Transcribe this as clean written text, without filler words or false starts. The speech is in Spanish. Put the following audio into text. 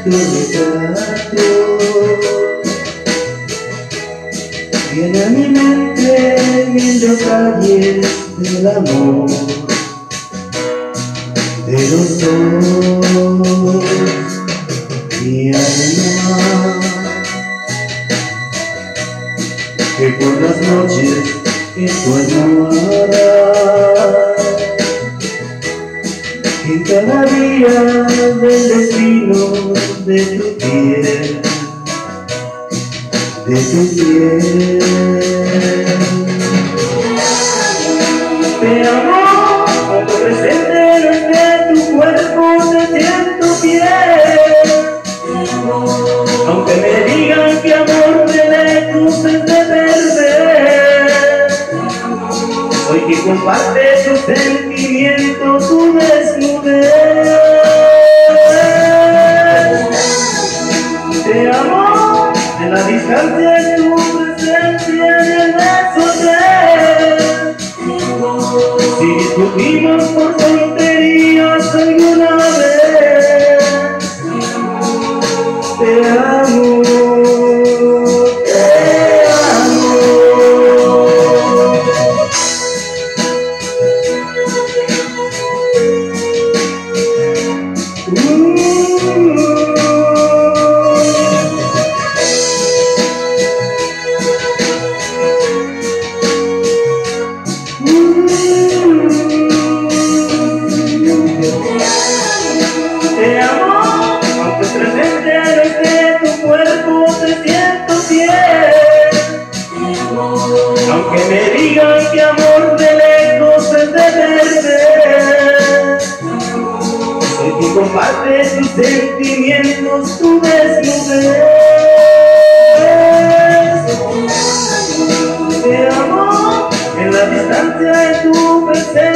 tu retrato viene a mi mente mil detalles del amor de los dos, mi alma, que por las noches en tu almohada, en cada día del destino de tu piel, de tu piel. Te amo, cuando presente no esté tu cuerpo, te siento fiel. Aunque me digan que amor de lejos es de perder, soy quien comparte tu sentimiento, tu desnudez. Te amo en la distancia de tu presencia en el beso de. Si discutimos por tonterías alguna vez, te amo, te amo. Te amo, aunque presente no esté tu cuerpo, te siento fiel. Aunque me digan que amor de lejos es de perder, soy quien comparte tus sentimientos, tu desnudez. Te amo en la distancia de tu presencia.